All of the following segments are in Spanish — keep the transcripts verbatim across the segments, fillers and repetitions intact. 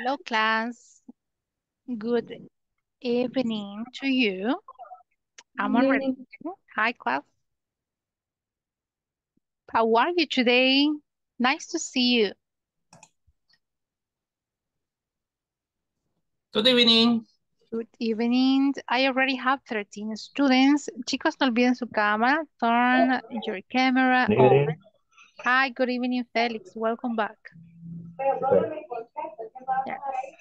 Hello, class. Good evening to you. I'm already. Evening. Hi, class. How are you today? Nice to see you. Good evening. Good evening. I already have thirteen students. Chicos, no olviden su cámara. Turn your camera Good on. evening. Hi, good evening, Felix. Welcome back. Yes,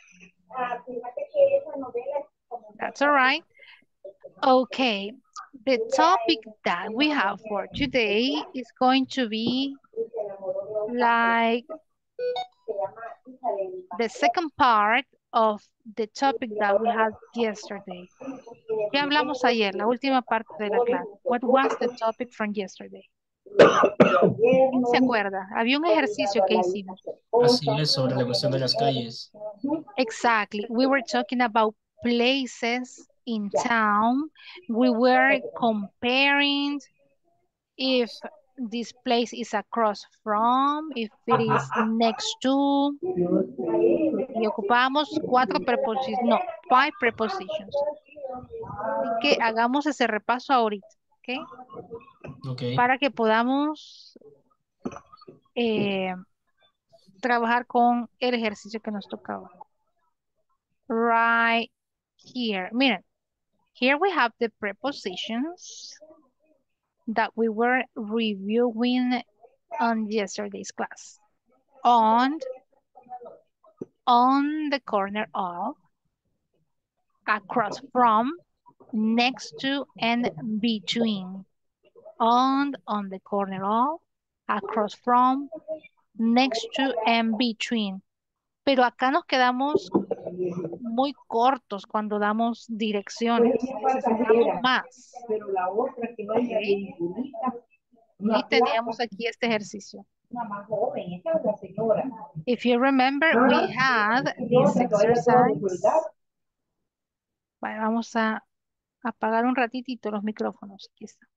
that's all right. Okay, the topic that we have for today is going to be like the second part of the topic that we had yesterday. ¿Qué hablamos ayer? La última parte de la clase. What was the topic from yesterday? ¿Quién se acuerda? Había un ejercicio que hicimos. Así es, sobre la cuestión de las calles. Exactly. We were talking about places in town. We were comparing if this place is across from, if it is next to. Y ocupamos cuatro preposiciones, no, five prepositions. Así que hagamos ese repaso ahorita, ¿ok? Ok. Para que podamos eh, trabajar con el ejercicio que nos tocaba. Right here. Miren, here we have the prepositions that we were reviewing on yesterday's class. On, on the corner of, across from, next to, and between. On, on the corner of, across from, next to, and between. Pero acá nos quedamos muy cortos cuando damos direcciones. Necesitamos más. Okay. Y teníamos aquí este ejercicio. If you remember, we had this exercise. Bueno, vamos a apagar un ratitito los micrófonos. Aquí está.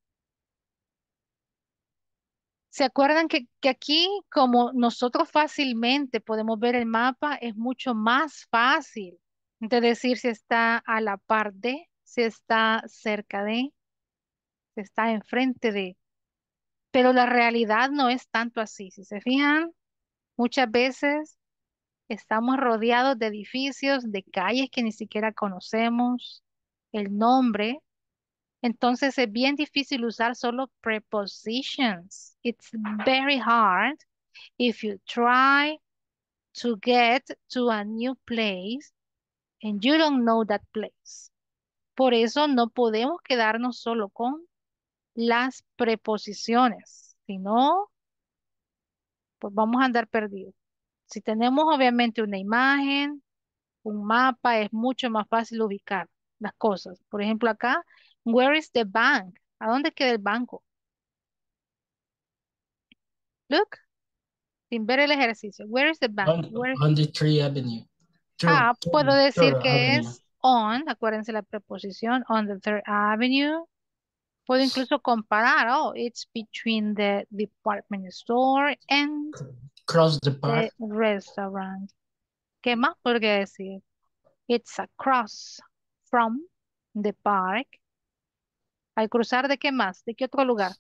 ¿Se acuerdan que, que aquí, como nosotros fácilmente podemos ver el mapa, es mucho más fácil de decir si está a la par de, si está cerca de, si está enfrente de? Pero la realidad no es tanto así. Si se fijan, muchas veces estamos rodeados de edificios, de calles que ni siquiera conocemos el nombre. Entonces es bien difícil usar solo prepositions. It's very hard if you try to get to a new place and you don't know that place. Por eso no podemos quedarnos solo con las preposiciones, sino pues vamos a andar perdidos. Si tenemos obviamente una imagen, un mapa, es mucho más fácil ubicar las cosas. Por ejemplo, acá, where is the bank? ¿A dónde queda el banco? Look, sin ver el ejercicio. Where is the bank? On, Where- on the Tree Avenue. Third, Ah, puedo decir Third que Avenue. es on, acuérdense la preposición, on the Third Avenue. Puedo incluso comparar, oh, it's between the department store and Cross the the park. restaurant. ¿Qué más podría decir? It's across from the park. ¿Al cruzar de qué más? ¿De qué otro lugar?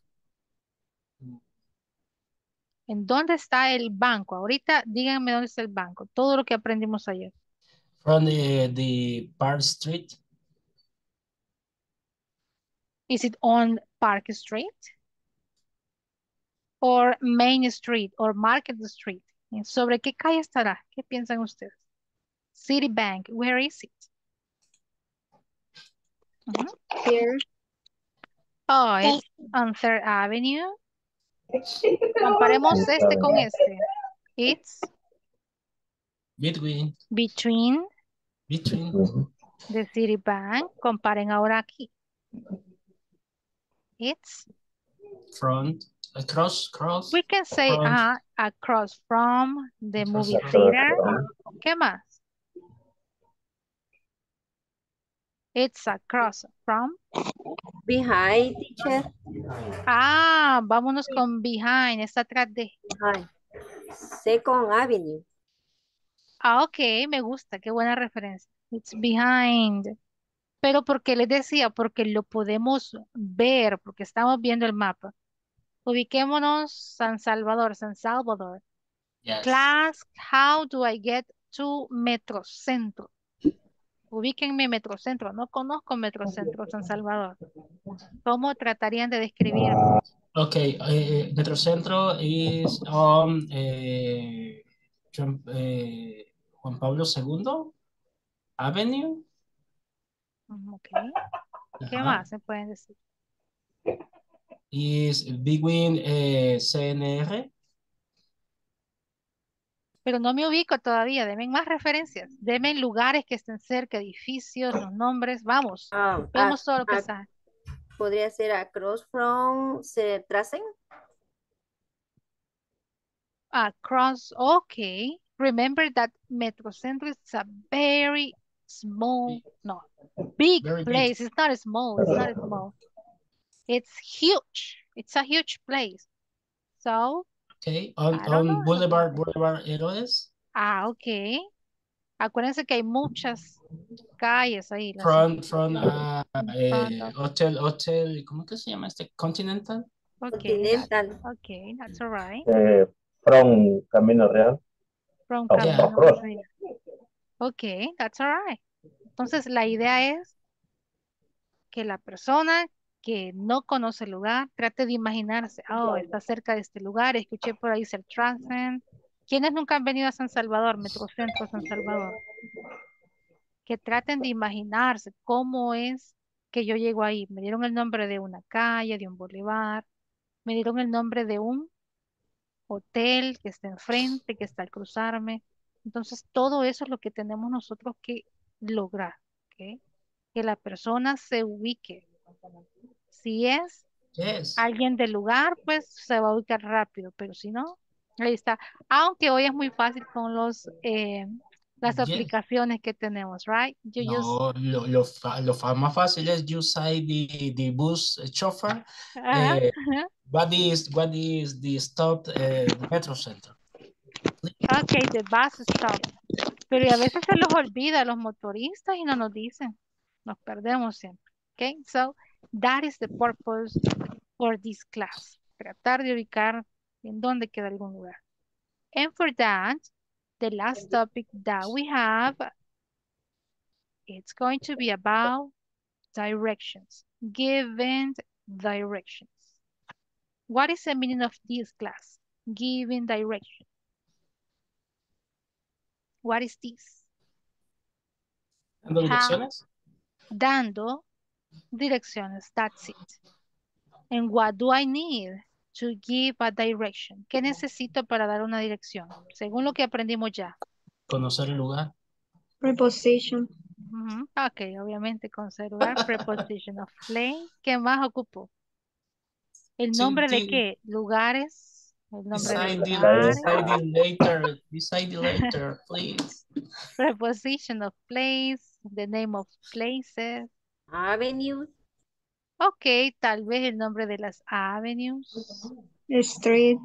¿En dónde está el banco? Ahorita díganme dónde está el banco. Todo lo que aprendimos ayer. From the, the Park Street. Is it on Park Street? Or Main Street? Or Market Street? ¿Sobre qué calle estará? ¿Qué piensan ustedes? Citibank, where is it? Ujú. Here. Oh, it's on Third Avenue. Comparemos este con este. It's Between. between Between. the Citibank. Comparen ahora aquí. It's, Front. Across. Cross. we can say Front. uh, across from the Across movie from. theater. ¿Qué más? It's across from. Behind, teacher. Ah, vámonos con behind. Está atrás de. Behind. Second Avenue. Ah, ok, me gusta, qué buena referencia. It's behind. Pero porque les decía, porque lo podemos ver, porque estamos viendo el mapa. Ubiquémonos San Salvador, San Salvador. Yes. Class, how do I get to Metrocentro? Ubíquenme Metrocentro. No conozco Metrocentro San Salvador. ¿Cómo tratarían de describirme? Okay, uh, Metrocentro is on uh, Juan, eh, Juan Pablo segundo Avenue. Mm, ok. ¿Qué Ajá. más se pueden decir? Is between eh, C N R. Pero no me ubico todavía. Denme más referencias. Denme lugares que estén cerca, edificios, los nombres. Vamos. Um, a- Vemos todo lo que a- está. podría ser across from se tracen. Across. Okay. Remember that Metrocentro is a very small, no, big Very big. place. It's not small. It's not small. It's huge. It's a huge place. So, Okay, on, I don't know on lo que Boulevard, dice. Boulevard Héroes. Ah, ok. Acuérdense que hay muchas calles ahí, las Front, front, uh, in front eh, of. hotel, hotel, ¿cómo que se llama este? Continental. Okay, that, Continental. okay, that's all right. eh, from Camino Real From a- Yeah. Camino across. Real. Okay, that's all right. Entonces, la idea es que la persona que no conoce el lugar trate de imaginarse, oh, está cerca de este lugar, escuché por ahí el Transcend. ¿Quiénes nunca han venido a San Salvador, Metrocentro San Salvador? Que traten de imaginarse cómo es que yo llego ahí. Me dieron el nombre de una calle, de un bulevar, me dieron el nombre de un hotel que está enfrente, que está al cruzarme. Entonces, todo eso es lo que tenemos nosotros que lograr, ¿ok? Que la persona se ubique. Si es Yes. alguien del lugar, pues se va a ubicar rápido, pero si no, ahí está. Aunque hoy es muy fácil con los, eh, las Yes. aplicaciones que tenemos, right? You just, No, lo, lo, fa- lo fa- más fácil es you say the, the bus chauffeur. ajá, eh, ajá. what is what is the stop eh, the Metro Center? Ok, the bus stop. Pero y a veces se los olvida a los motoristas y no nos dicen. Nos perdemos siempre. Okay, so that is the purpose for this class. Tratar de ubicar en dónde queda algún lugar. And for that, the last topic that we have, it's going to be about directions, given directions. What is the meaning of this class? Giving direction. What is this? ¿Dando How, direcciones? dando direcciones, that's it. And what do I need to give a direction? ¿Qué necesito para dar una dirección? Según lo que aprendimos ya. Conocer el lugar. Preposition. Ujú. Ok, obviamente conservar preposition of place. ¿Qué más ocupo? ¿El Sí, nombre de sí. qué? Lugares. El nombre de Decide the, lugares. decide later. Decide later, please. Preposition of place. The name of places. Avenue. Ok, tal vez el nombre de las avenues. Street.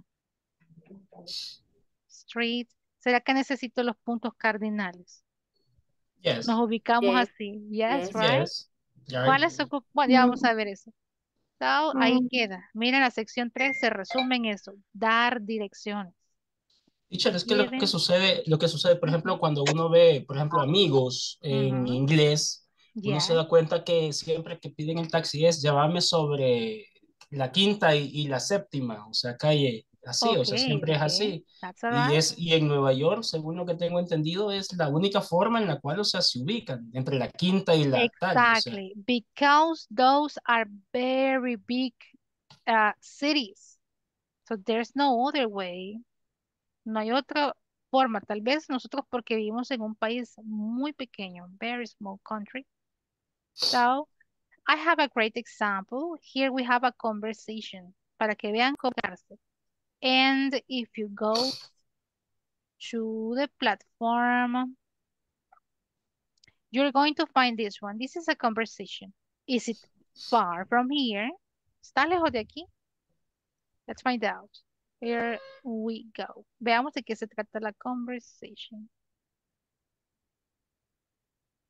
Street. ¿Será que necesito los puntos cardinales? Yes. Nos ubicamos Yes. así. Yes, Yes. right? Yes. Right. ¿Cuáles ocupan? Bueno, ya No. vamos a ver eso. So, ahí Um, queda. Miren la sección tres, se resume en eso. Dar direcciones. Teacher, es que lo que Given. sucede, lo que sucede, por ejemplo, cuando uno ve, por ejemplo, amigos en Ujú. inglés, uno se Yeah, da cuenta que siempre que piden el taxi es llévame sobre la quinta y, y la séptima, o sea, calle así, o sea, okay, siempre es okay. así. That's all Y right. es, y en Nueva York, según lo que tengo entendido, es la única forma en la cual, o sea, se ubican entre la quinta y la tal, o sea, Exactly. Because those are very big uh, cities. So there's no other way. No hay otra forma. Tal vez nosotros porque vivimos en un país muy pequeño, very small country. So I have a great example. Here we have a conversation para que vean cómo hacerse. And if you go to the platform, you're going to find this one. This is a conversation. Is it far from here? ¿Está lejos de aquí? Let's find out. Here we go. Veamos de qué se trata la conversation.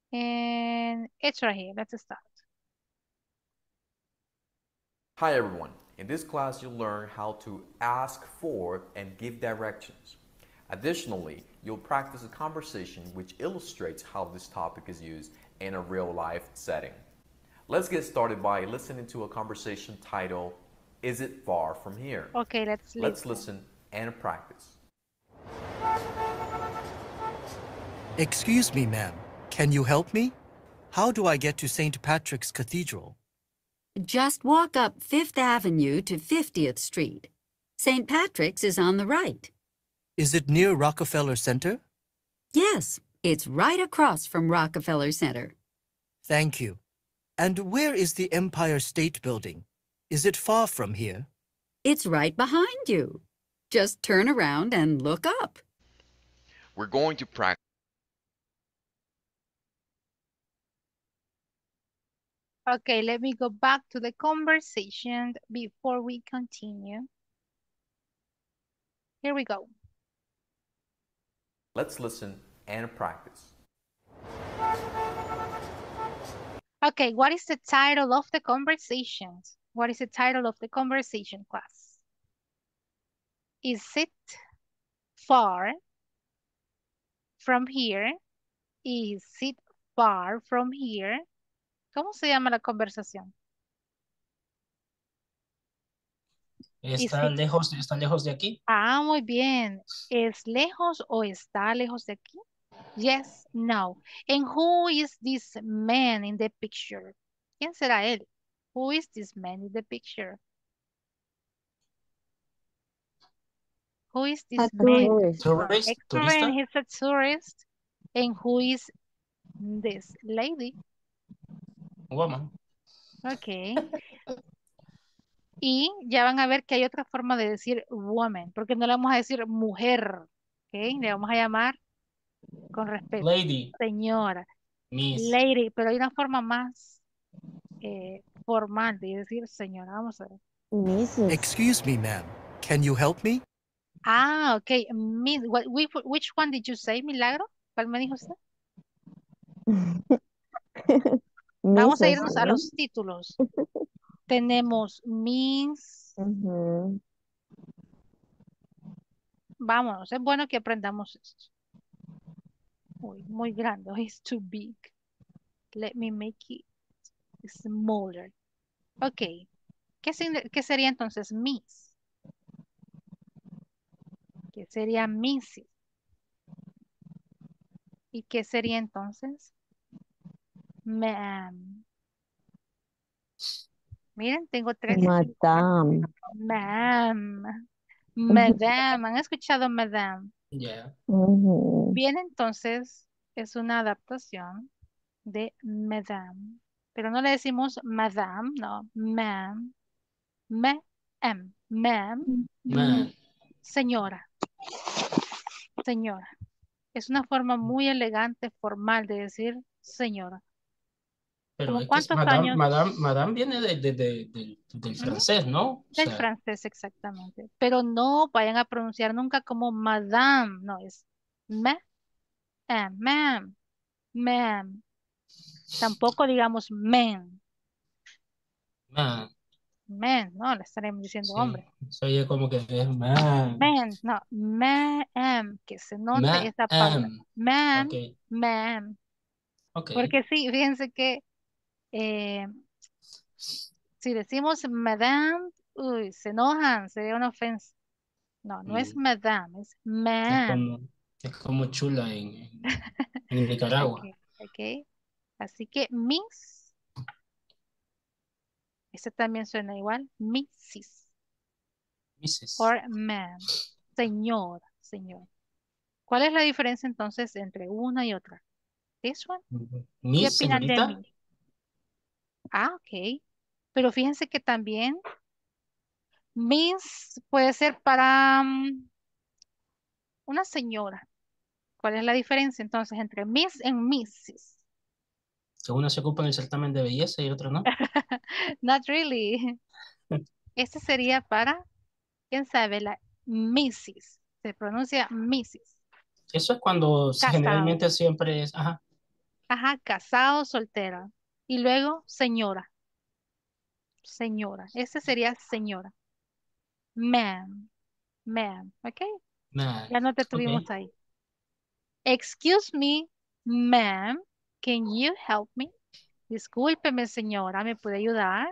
And it's right here. Let's start. Hi everyone. In this class you'll learn how to ask for and give directions. Additionally, you'll practice a conversation which illustrates how this topic is used in a real-life setting. Let's get started by listening to a conversation titled, Is it far from here? Okay, let's Let's listen. listen and practice. Excuse me, ma'am. Can you help me? How do I get to Saint Patrick's Cathedral? Just walk up Fifth Avenue to fiftieth Street. Saint Patrick's is on the right. Is it near Rockefeller Center? Yes, it's right across from Rockefeller Center. Thank you. And where is the Empire State Building? Is it far from here? It's right behind you. Just turn around and look up. We're going to practice. Okay, let me go back to the conversation before we continue. Here we go. Let's listen and practice. Okay, what is the title of the conversation? What is the title of the conversation, class? Is it far from here? Is it far from here? ¿Cómo se llama la conversación? Está it- lejos, está lejos de aquí. Ah, muy bien. ¿Es lejos o está lejos de aquí? Yes, no. And who is this man in the picture? ¿Quién será él? Who is this man in the picture? Who is this A man? tourist. Tourist, Excellent, turista. he's a tourist. And who is this lady? Woman. Ok. Y ya van a ver que hay otra forma de decir woman, porque no le vamos a decir mujer, ¿ok? Le vamos a llamar con respeto, Lady, señora, Miss. lady, pero hay una forma más eh, formal de decir señora. Vamos a ver. Missus Excuse me, ma'am. Can you help me? Ah, ok. Miss, what, which, which one did you say, Milagro? ¿Cuál me dijo usted? Vamos a Missus, irnos a ¿no? los títulos. Tenemos Miss. Ujú. Vámonos, es bueno que aprendamos esto. Uy, muy grande. It's too big. Let me make it smaller. Ok. ¿Qué, signi- qué sería entonces Miss? ¿Qué sería Missus? ¿Y qué sería entonces Ma'am? Miren, tengo tres. Madame. Ma'am. Madame. ¿Han escuchado Madame? Yeah. Ujú. Bien, entonces es una adaptación de Madame. Pero no le decimos Madame, no. Ma'am. Ma'am. Ma'am. Man. Señora. Señora. Es una forma muy elegante, formal de decir señora. Pero ¿Cómo es que cuántos Madame, años? Madame, Madame viene de, de- de- del, del Ujú, francés, ¿no? O del sea, francés, exactamente. Pero no vayan a pronunciar nunca como madame, no, es ma, eh, ma'am, ma'am. Tampoco digamos men, man. men, no, le estaremos diciendo Sí. hombre. Se oye como que es man. Men, no, ma'am, que se note esa pausa. Ma'am. Ma'am, Ok, ma'am. ok. Porque sí, fíjense que eh, si decimos madame, uy, se enojan, sería una ofensa. No, no es Mm, madame, es Es ma'am. como, es como chula en, en, en Nicaragua. Ok, ok. Así que Miss, este también suena igual, Missus Missus. or Ma'am, señor, señor. ¿Cuál es la diferencia entonces entre una y otra? This one. ¿Qué Miss, opinan de señorita. mí? Ah, ok. Pero fíjense que también Miss puede ser para mm, una señora. ¿Cuál es la diferencia entonces entre Miss y Missus? Que una se ocupa en el certamen de belleza y otra no. Not really. Este sería para, ¿quién sabe? La Missus. Se pronuncia Missus. Eso es cuando Casado. generalmente siempre es, ajá, Ajá, casado, soltera. Y luego, señora. Señora. Ese sería señora. Ma'am. Ma'am. ¿Ok? Man. Ya no te tuvimos Ok. ahí. Excuse me, ma'am. Can you help me? Discúlpeme, señora. ¿Me puede ayudar?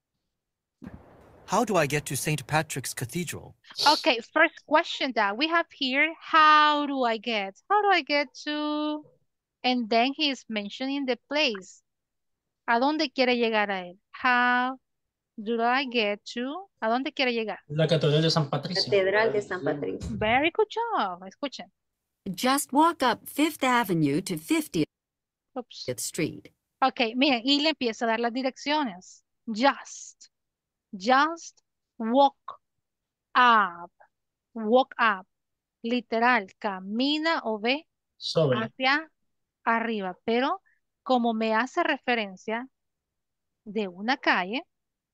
How do I get to Saint Patrick's Cathedral? Okay, first question that we have here. How do I get? How do I get to? And then he is mentioning the place. ¿A dónde quiere llegar a él? How do I get to? ¿A dónde quiere llegar? La Catedral de San Patricio. Catedral de San Patricio. Very good job. Escuchen. Just walk up Fifth Avenue to fiftieth Oops. Street. Ok, miren, y le empiezo a dar las direcciones. Just. Just walk up. Walk up. Literal, camina o ve Sobre. hacia arriba. Pero como me hace referencia de una calle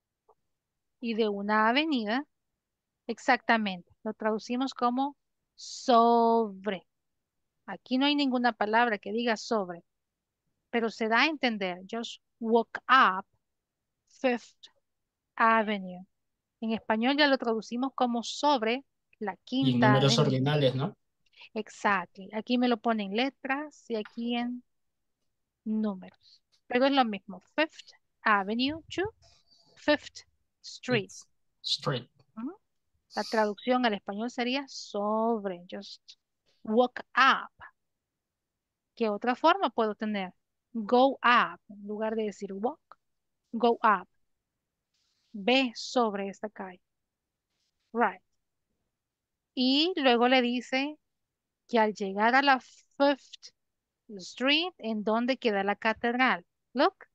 y de una avenida, exactamente, lo traducimos como sobre. Aquí no hay ninguna palabra que diga sobre, pero se da a entender. Just walk up Fifth Avenue. En español ya lo traducimos como sobre la Y en Quinta números Avenida. ordinales, ¿no? Exacto. Aquí me lo ponen letras y aquí en números. Pero es lo mismo. Fifth Avenue to Fifth Street. It's straight. Ujú. La traducción al español sería sobre. Just walk up. ¿Qué otra forma puedo tener? Go up. En lugar de decir walk, go up. Ve sobre esta calle. Right. Y luego le dice que al llegar a la Fifth Street, ¿en dónde queda la catedral? Look.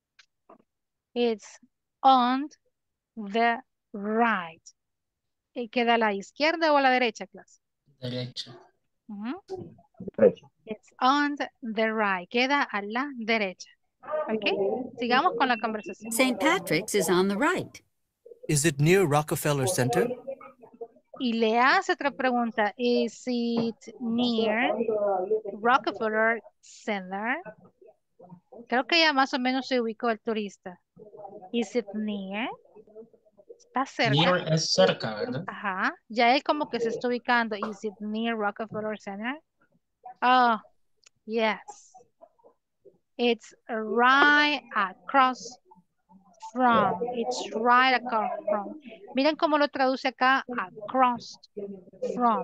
It's on the right. ¿Y queda a la izquierda o a la derecha, clase? Derecha. Ujú. Derecho. It's on the right. Queda a la derecha. ¿Ok? Sigamos con la conversación. Saint Patrick's is on the right. Is it near Rockefeller Center? Y le hace otra pregunta. Is it near Rockefeller Center? Creo que ya más o menos se ubicó el turista. Is it near? Está cerca. Near es cerca, ¿verdad? Ajá. Ya él como que se está ubicando. Is it near Rockefeller Center? Oh, yes. It's right across from. It's right across from. Miren cómo lo traduce acá. Across from.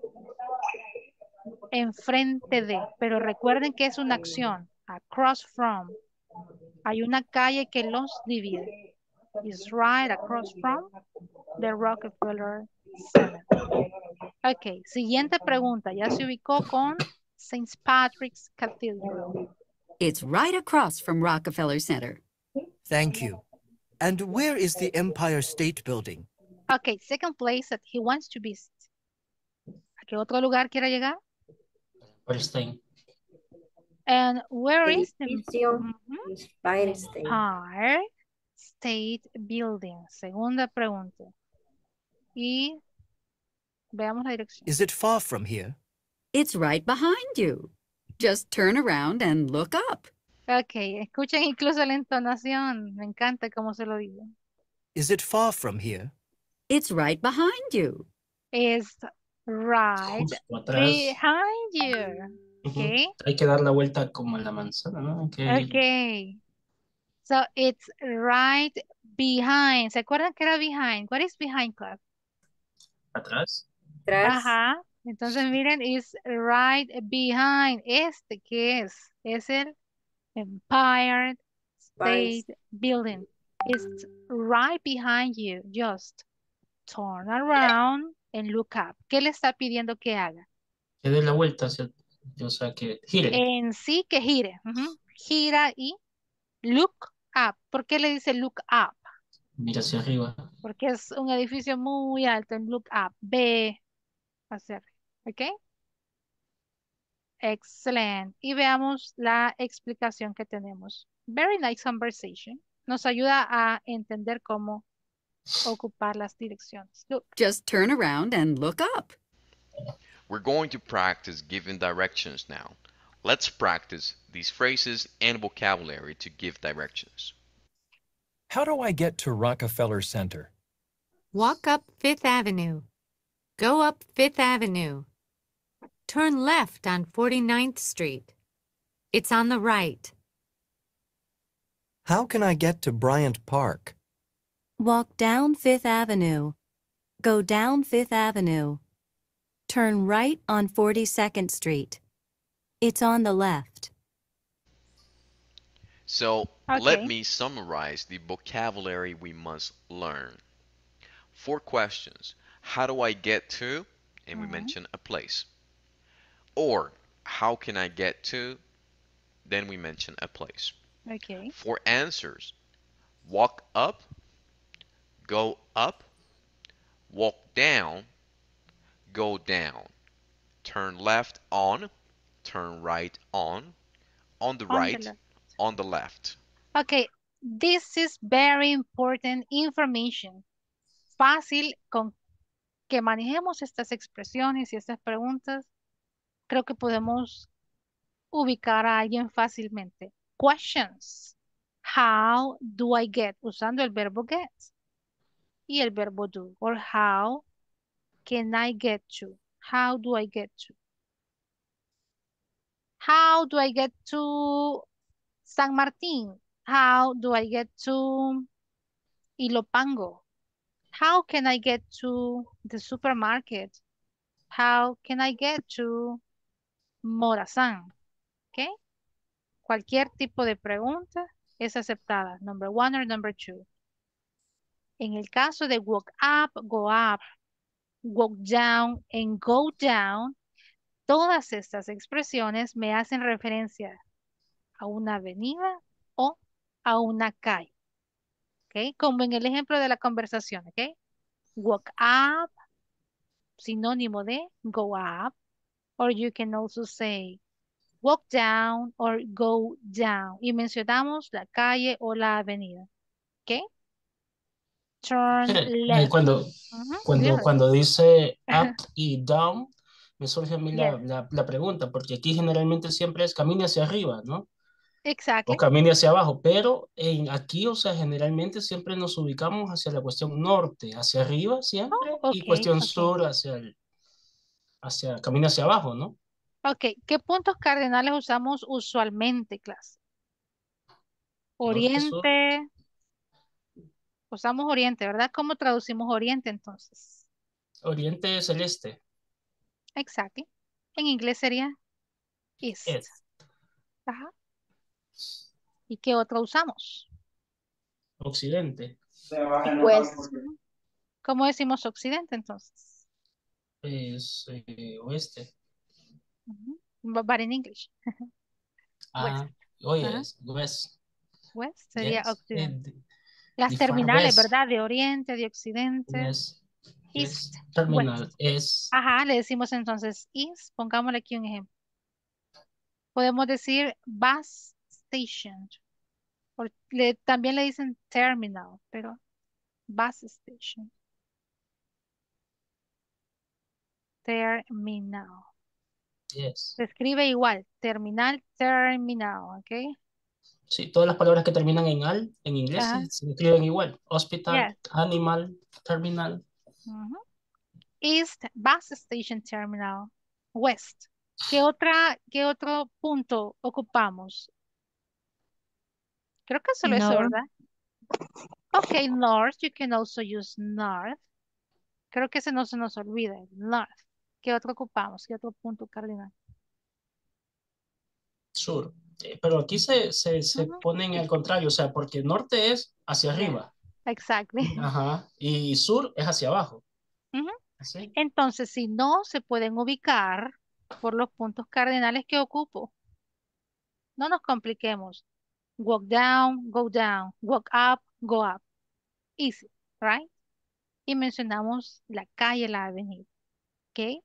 Enfrente de. Pero recuerden que es una acción. Across from. Hay una calle que los divide. It's right across from the Rockefeller Center. Ok, siguiente pregunta. Ya se ubicó con Saint Patrick's Cathedral. It's right across from Rockefeller Center. Thank you. And where is the Empire State Building? Ok, second place that he wants to visit. ¿A qué otro lugar quiere llegar? Palestine. And where is the Edificio Mhm. Empire State. Empire State Building? Segunda pregunta. Y veamos la dirección. Is it far from here? It's right behind you. Just turn around and look up. Ok, escuchen incluso la entonación. Me encanta cómo se lo digo. Is it far from here? It's right behind you. Is right Justo atrás. behind you. Ujú. Okay. Hay que dar la vuelta como en la manzana, ¿no? Hay que- Okay. So it's right behind. ¿Se acuerdan que era behind? What is behind, class? Atrás. Tras. Ajá. Entonces miren, it's right behind. Este, ¿qué es? Es el Empire State Building. It's right behind you. Just turn around and look up. ¿Qué le está pidiendo que haga? Que dé la vuelta hacia, o sea, que gire. En sí que gire. Ujú. Gira y look up. ¿Por qué le dice look up? Mira hacia arriba. Porque es un edificio muy alto en look up. Ve hacia arriba. ¿Ok? Excelente. Y veamos la explicación que tenemos. Very nice conversation. Nos ayuda a entender cómo ocupar las direcciones. Look. Just turn around and look up. We're going to practice giving directions now. Let's practice these phrases and vocabulary to give directions. How do I get to Rockefeller Center? Walk up Fifth Avenue. Go up Fifth Avenue. Turn left on forty-ninth Street. It's on the right. How can I get to Bryant Park? Walk down Fifth Avenue. Go down Fifth Avenue. Turn right on forty-second Street. It's on the left. So Okay. let me summarize the vocabulary we must learn. Four questions. How do I get to? And we Mhm. mention a place. Or how can I get to? Then we mention a place. Okay. For answers, walk up, go up, walk down, go down, turn left on, turn right on, on the On the right, left. on the left. Okay. This is very important information. Fácil con que manejemos estas expresiones y estas preguntas. Creo que podemos ubicar a alguien fácilmente. Questions. How do I get? Usando el verbo get y el verbo do. Or how can I get to? How do I get to? How do I get to San Martín? How do I get to Ilopango? How can I get to the supermarket? How can I get to Morazán? ¿Ok? Cualquier tipo de pregunta es aceptada. Number one or number two. En el caso de walk up, go up, walk down and go down, todas estas expresiones me hacen referencia a una avenida o a una calle. ¿Ok? Como en el ejemplo de la conversación. ¿Ok? Walk up, sinónimo de go up. Or you can also say walk down or go down. Y mencionamos la calle o la avenida. ¿Ok? Turn Eh, eh, left. cuando, Ujú, cuando, dígame. cuando dice up y down, me surge a mí la, Yes, la, la pregunta, porque aquí generalmente siempre es camine hacia arriba, ¿no? O exactly. camine hacia abajo, pero en aquí, o sea, generalmente siempre nos ubicamos hacia la cuestión norte, hacia arriba siempre, Oh, y ok, cuestión ok. sur hacia el, hacia, camine hacia abajo, ¿no? Ok, ¿qué puntos cardinales usamos usualmente, clase? Norte, sur, Oriente, usamos oriente, ¿verdad? ¿Cómo traducimos oriente entonces? oriente, celeste, Exactly. En inglés sería east. es, Ajá. ¿Y qué otro usamos? occidente, West. Ujú. ¿Cómo decimos occidente entonces? es eh, oeste. Ujú. Bu- But in English. West. Ah, oh Ajá. yes, west, West sería yes, eh, occidente. the, Las the far terminales, west, ¿verdad? De oriente, de occidente. yes, East, yes, west. terminal, es, Ajá, le decimos entonces east. Pongámosle aquí un ejemplo. Podemos decir bus station. O le- también le dicen terminal, pero bus station. Terminal. yes. Se escribe igual. Terminal, terminal, ¿ok? Sí, todas las palabras que terminan en al, en inglés, Ajá. se, se escriben igual. Hospital, Yes. animal, terminal. Ujú. East, bus station terminal. West. ¿Qué otra, qué otro punto ocupamos? Creo que solo eso, North. ¿verdad? Ok, north. You can also use north. Creo que ese no se nos olvida. North. ¿Qué otro ocupamos? ¿Qué otro punto cardinal? Sur. Eh, pero aquí se, se, se Ujú. ponen al contrario, o sea, porque norte es hacia Yeah, arriba, exactly. ajá, y sur es hacia abajo, Ujú. ¿sí? Entonces, si no se pueden ubicar por los puntos cardinales que ocupo, no nos compliquemos. Walk down, go down. Walk up, go up. Easy, right? Y mencionamos la calle, la avenida. ¿Ok?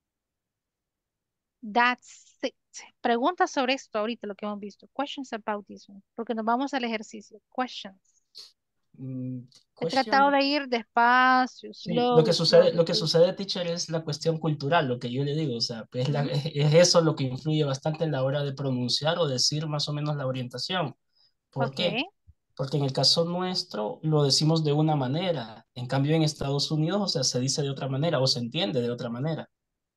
That's it. Preguntas sobre esto ahorita, lo que hemos visto. Questions about this one. Porque nos vamos al ejercicio. Questions. Mm, He tratado question. de ir despacio, Sí, lo que slow, sucede, slow. lo que sucede, teacher, es la cuestión cultural, lo que yo le digo, o sea, pues la- Ujú. es, es eso lo que influye bastante en la hora de pronunciar o decir más o menos la orientación. ¿Por Ok, qué? Porque en el caso nuestro lo decimos de una manera, en cambio en Estados Unidos, o sea, se dice de otra manera o se entiende de otra manera.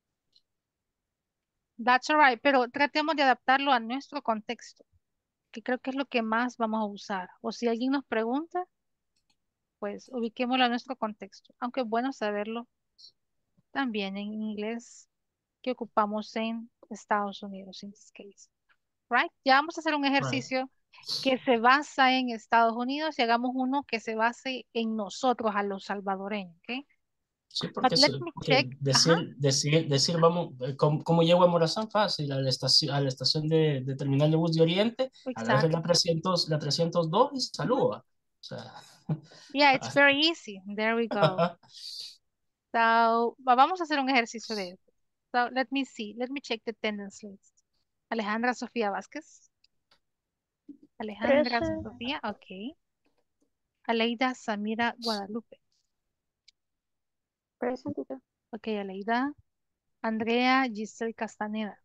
that's all right, pero tratemos de adaptarlo a nuestro contexto, que creo que es lo que más vamos a usar. O si alguien nos pregunta, pues ubiquémoslo a nuestro contexto, aunque es bueno saberlo también en inglés que ocupamos en Estados Unidos, in this case. Right? Ya vamos a hacer un Right. ejercicio que se basa en Estados Unidos y hagamos uno que se base en nosotros, a los salvadoreños, ¿ok? Sí, But porque, let eso- me porque check. Ajá, decir, decir, decir, vamos, eh, ¿cómo, cómo llego a Morazán? Fácil, a la estación, a la estación de, de terminal de bus de Oriente, agarre la exactly. trescientos, la trescientos dos y Ujú. saluda. O sea, Yeah, it's very easy. There we go. So, va- vamos a hacer un ejercicio de eso. So, let me see. Let me check the attendance list. Alejandra Sofía Vázquez. Alejandra Present. Sofía, ok. Aleida Samira Guadalupe. Present, teacher. Ok, Aleida. Andrea Giselle Castaneda.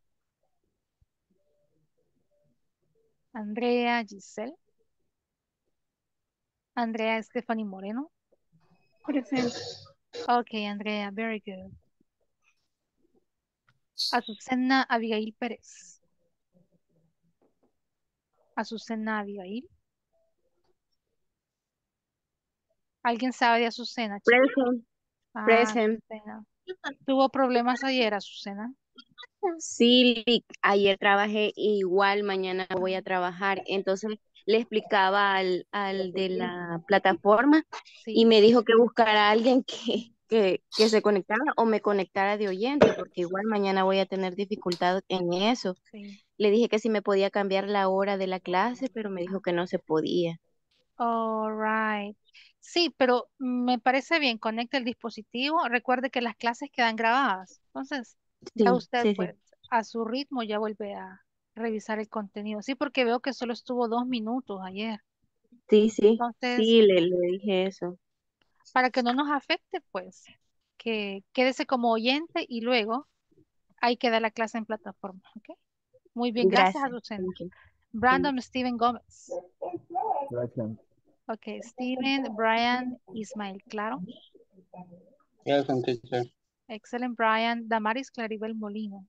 Andrea Giselle. Andrea Stephanie Moreno. Present. Ok, Andrea, very good. Azucena Abigail Pérez. Azucena Abigail. ¿Alguien sabe de Azucena, chicos? Present, Ah, present. Azucena. ¿Tuvo problemas ayer, Azucena? Sí, Lick, ayer trabajé y igual mañana voy a trabajar. Entonces le explicaba al, al de la plataforma y Sí, me dijo que buscara a alguien que, que, que se conectara o me conectara de oyente, porque igual mañana voy a tener dificultad en eso. sí. Le dije que si me podía cambiar la hora de la clase, pero me dijo que no se podía. All right. Sí, pero me parece bien, conecte el dispositivo. Recuerde que las clases quedan grabadas. Entonces, ya Sí, usted, sí, sí. pues, a su ritmo ya vuelve a revisar el contenido. Sí, porque veo que solo estuvo dos minutos ayer. Sí, sí, Entonces, sí, le, le dije eso. para que no nos afecte, pues, que quédese como oyente y luego ahí queda la clase en plataforma. ¿Ok? Muy bien, gracias, Gracias. Azucena. Thank you. Brandon Steven Gómez. Present. Ok, Steven, Brian, Ismael, claro. Present, teacher. Excellent, Brian. Damaris Claribel Molina.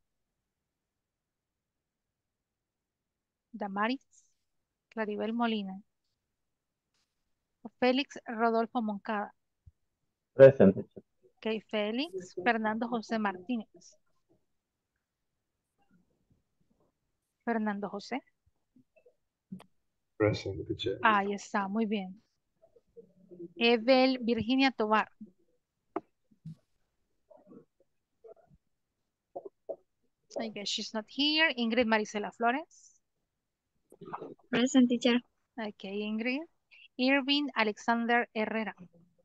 Damaris Claribel Molina. Félix Rodolfo Moncada. Present. Ok, Félix. Fernando José Martínez. Fernando José. Present, teacher. Ahí está, muy bien. Evel Virginia Tobar. I guess she's not here. Ingrid Marisela Flores. Present, teacher. Ok, Ingrid. Irving Alexander Herrera.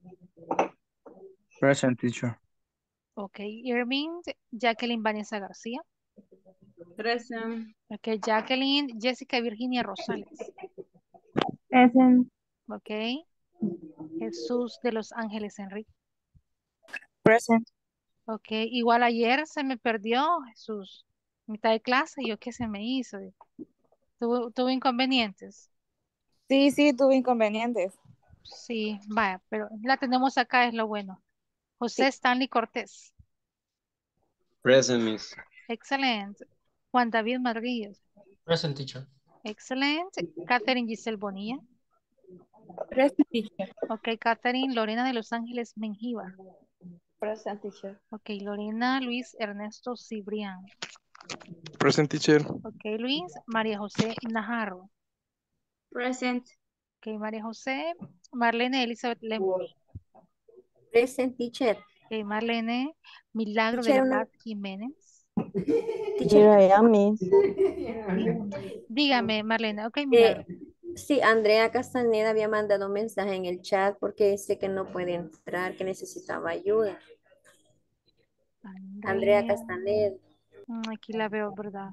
Present, teacher. Ok, Irving Jacqueline Vanessa García. Present. Ok, Jacqueline Jessica Virginia Rosales. Present. Ok, Jesús de Los Ángeles Enrique. Present. Ok, igual ayer se me perdió Jesús. Mitad de clase, ¿yo qué se me hizo? ¿Tuvo, tuvo inconvenientes? Sí, sí, tuve inconvenientes. Sí, vaya, pero la tenemos acá, es lo bueno. José Sí. Stanley Cortés. Present, miss. Excelente. Juan David Madrid. Present, teacher. Excelente. Catherine Giselle Bonilla. Present, teacher. Ok, Catherine Lorena de Los Ángeles Mengíbar. Present, teacher. Ok, Lorena Luis Ernesto Cibrián. Present, teacher. Ok, Luis María José Najarro. Present. Ok, María José Marlene Elizabeth Lemos. Present, teacher. Ok, Marlene Milagro de Teacher, la una... Paz Jiménez. Teacher. Here I am, miss. Sí. Dígame, Marlene. Ok, Milagro. Eh, sí, Andrea Castaneda había mandado un mensaje en el chat porque dice que no puede entrar, que necesitaba ayuda. Andrea Andrea. Castaneda. Mm, Aquí la veo, ¿verdad?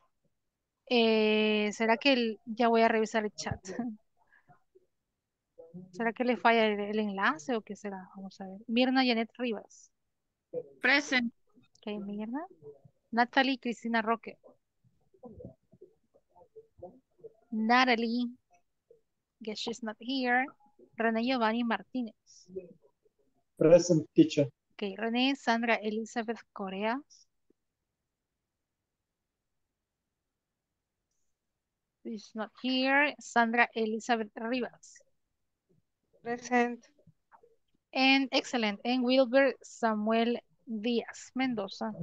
Eh, ¿será que el- ya voy a revisar el chat? ¿Será que le falla el, el enlace o qué será? Vamos a ver. Mirna Janet Rivas. Present. Ok, Mirna. Natalie Cristina Roque. Natalie. Guess she's not here. René Giovanni Martínez. Present, teacher. Ok, René Sandra Elizabeth Correa. She's not here. Sandra Elizabeth Rivas. Present. And excellent. And Wilber Samuel Díaz Mendoza.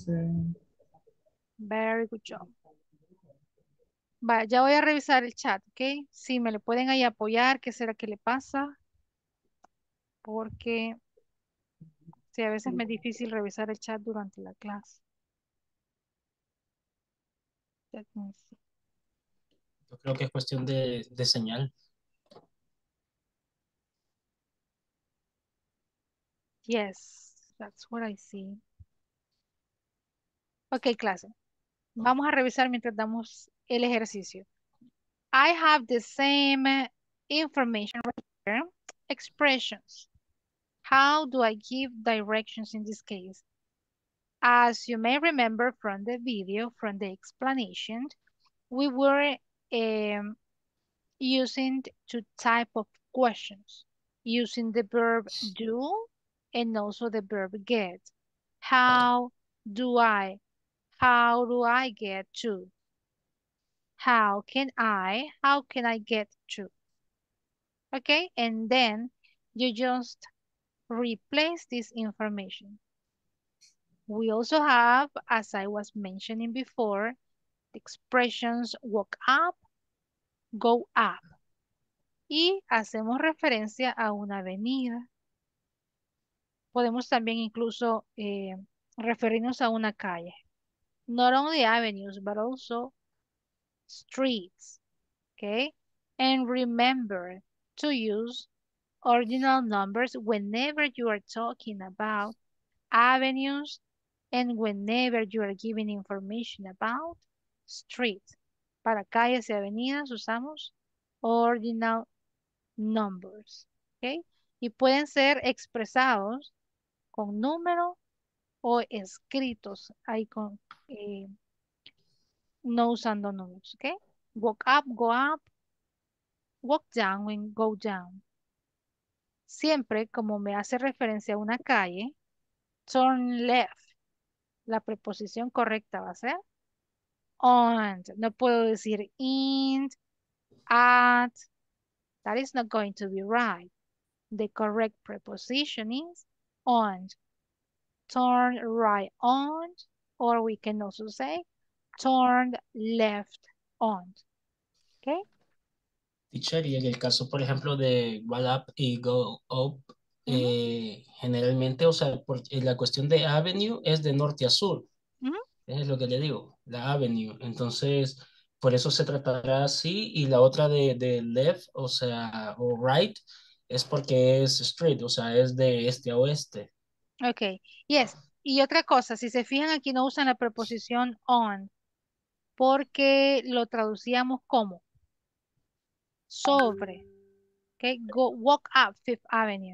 Very good job. Va, ya voy a revisar el chat, ¿ok? Si me le pueden ahí apoyar, ¿qué será que le pasa? Porque sí, a veces me es difícil revisar el chat durante la clase. Let me see. Yo creo que es cuestión de, de señal. Yes, that's what I see. Ok, clase. Vamos a revisar mientras damos el ejercicio. I have the same information right here. Expressions. How do I give directions in this case? As you may remember from the video, from the explanation, we were um, using two type of questions, using the verb do and also the verb get. How do I? How do I get to? How can I? How can I get to? Okay, and then you just replace this information. We also have, as I was mentioning before, the expressions walk up, go up. Y hacemos referencia a una avenida. Podemos también incluso eh, referirnos a una calle. Not only avenues, but also streets. Okay? And remember to use ordinal numbers whenever you are talking about avenues and whenever you are giving information about streets. Para calles y avenidas usamos ordinal numbers. ¿Ok? Y pueden ser expresados con número o escritos ahí con eh, no usando números. ¿Ok? Walk up, go up. Walk down and go down. Siempre como me hace referencia a una calle, turn left. La preposición correcta va a ser on. No puedo decir in, at. That is not going to be right. The correct preposition is on. Turn right on, or we can also say turn left on. Okay? Teacher, y en el caso, por ejemplo, de go up y go up, eh, generalmente, o sea, por, eh, la cuestión de avenue es de norte a sur. Ujú. Es lo que le digo, la avenue. Entonces, por eso se tratará así. Y la otra de, de left, o sea, o right, es porque es straight, o sea, es de este a oeste. Ok, yes. Y otra cosa, si se fijan aquí no usan la preposición on, porque lo traducíamos como sobre. Ok, go walk up Fifth Avenue.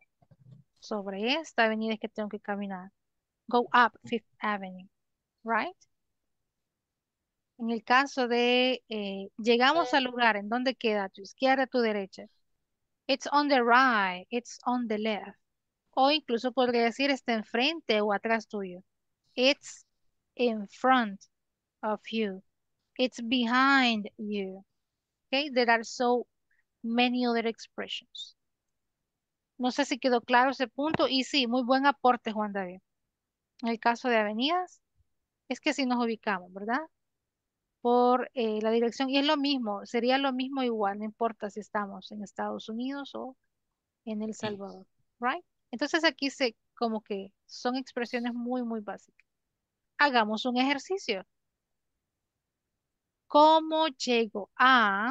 Sobre esta avenida es que tengo que caminar. Go up Fifth Avenue, right? En el caso de eh, llegamos al lugar, ¿en dónde queda? ¿A tu izquierda, a tu derecha? It's on the right, it's on the left. O incluso podría decir está enfrente o atrás tuyo. It's in front of you. It's behind you. Okay, there are so many other expressions. No sé si quedó claro ese punto. Y sí, muy buen aporte, Juan David. En el caso de avenidas, es que si nos ubicamos, ¿verdad? Por eh, la dirección. Y es lo mismo, sería lo mismo igual, no importa si estamos en Estados Unidos o en El Salvador, right? Entonces aquí se, como que son expresiones muy, muy básicas. Hagamos un ejercicio. ¿Cómo llego a?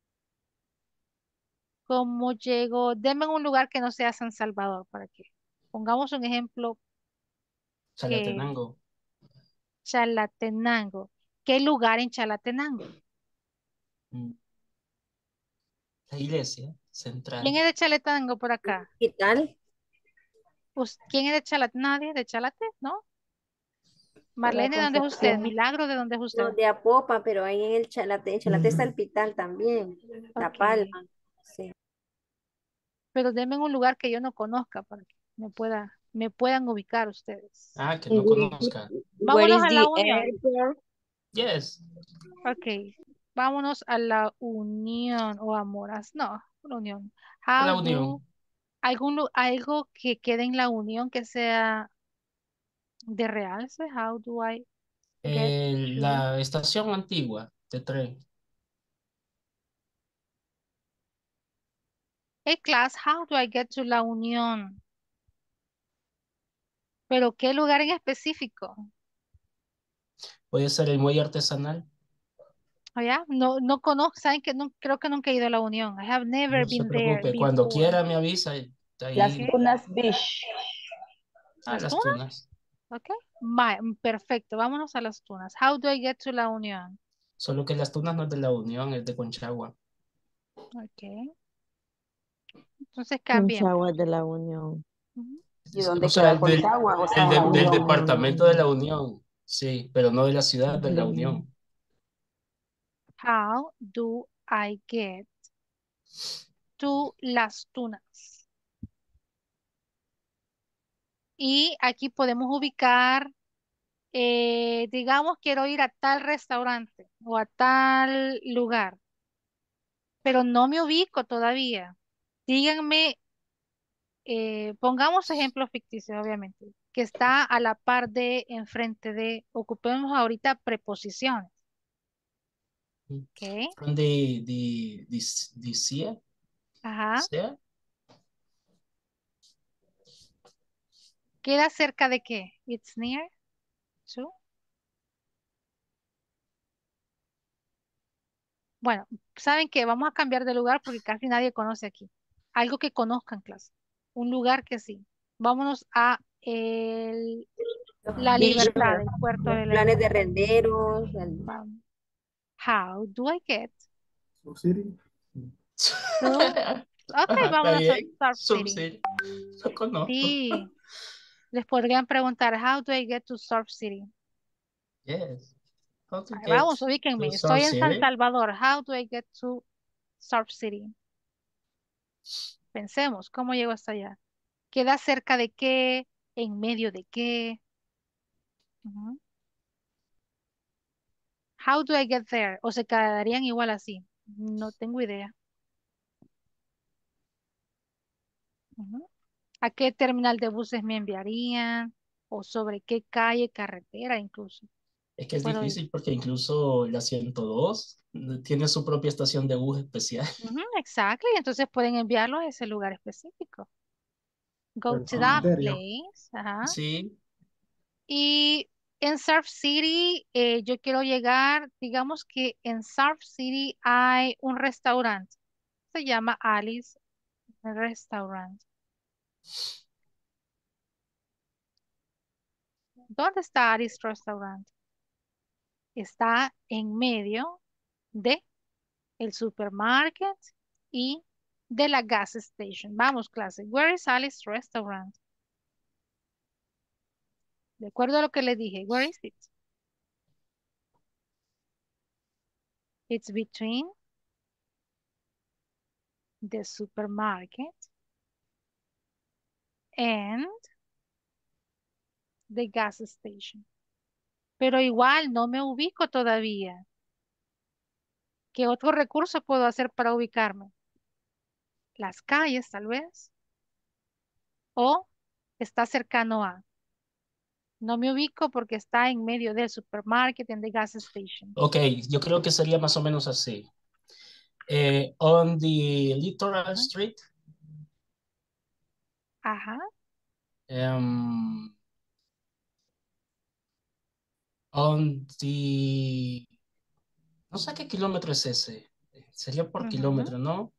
¿Cómo llego? Denme un lugar que no sea San Salvador para que pongamos un ejemplo que Chalatenango. Chalatenango. ¿Qué lugar en Chalatenango? Mm. La iglesia. Central. ¿Quién es de Chalatenango por acá? ¿Qué tal? Pues, ¿quién es de Chalatenango? Nadie de Chalate, ¿no? De la Marlene, ¿de dónde es usted? Concepción. Milagro, ¿de dónde es No, usted? de Apopa, pero ahí en el Chalate. En Chalate está el Pital también. La Ok. Palma. Sí. Pero denme un lugar que yo no conozca para que me pueda, me puedan ubicar ustedes. Ah, que no conozca. Where Vámonos is a la the unión. airport? Yes. Ok. Vámonos a la unión o a Moras. No, la unión. A How la do, Unión. algún, lu- algo que quede en la unión que sea de realce? How do I get Eh, to? la estación antigua de tren. Hey class, how do I get to la unión? Pero ¿qué lugar en específico? Puede ser el muelle artesanal. ¿Oh, ya? No, no conozco, saben que no, creo que nunca he ido a la unión. I have never No se been there preocupe. Cuando before. quiera me avisa. Las Ahí. Okay. Tunas Beach. A ¿Las las tunas? tunas. Ok. Ma- perfecto, vámonos a las tunas. How do I get to la unión? Solo que las tunas no es de la Unión, es de Conchagua. Ok. Entonces cambiemos. Conchagua de la Unión. Ujú. ¿Y O dónde sea, queda el del, Conchagua? O el sea, de- la del Unión. departamento de la Unión. Sí, pero no de la ciudad de la Unión. How do I get to las tunas? Y aquí podemos ubicar, eh, digamos, quiero ir a tal restaurante o a tal lugar, pero no me ubico todavía. Díganme, eh, pongamos ejemplos ficticios, obviamente, que está a la par de, enfrente de, ocupemos ahorita preposiciones. ¿Ok? From the, the, the, the sea, Ajá. sea, ¿Queda cerca de qué? It's near to. Bueno, ¿saben qué? Vamos a cambiar de lugar porque casi nadie conoce aquí. Algo que conozcan, clase. Un lugar que sí. Vámonos a el, La Beach, Libertad, el puerto los de La planes de Libertad. renderos. el- Vamos. How do I get Subsidy. to... Ok, está vámonos a bien. Surf City. Subsidio. Lo conozco. Sí. Les podrían preguntar, how do I get to Surf City? Yes. How to Ahí get vamos, ubíquenme. to Surf Estoy en San City? Salvador. How do I get to Surf City? Pensemos, ¿cómo llego hasta allá? ¿Queda cerca de qué? ¿En medio de qué? Ujú. How do I get there? ¿O se quedarían igual así? No tengo idea. Ujú. ¿A qué terminal de buses me enviarían? ¿O sobre qué calle, carretera incluso? Es que es Puedo ir. difícil porque incluso la ciento dos tiene su propia estación de bus especial. Ujú, exacto, y entonces pueden enviarlo a ese lugar específico. Go El to that cementerio. place. Ajá. Sí. Y en Surf City, eh, yo quiero llegar, digamos que en Surf City hay un restaurante. Se llama Alice Restaurant. ¿Dónde está Alice Restaurant? Está en medio de el supermarket y de la gas station. Vamos, clase. Where is Alice Restaurant? De acuerdo a lo que le dije, where is it? It's between the supermarket and the gas station. Pero igual no me ubico todavía. ¿Qué otro recurso puedo hacer para ubicarme? Las calles, tal vez. O está cercano a. No me ubico porque está en medio del supermarket and the gas station. Ok, yo creo que sería más o menos así. Eh, on the Littoral Ajá. Street, Ajá. um, on the... No sé qué kilómetro es ese. Sería por Ujú. kilómetro, ¿no?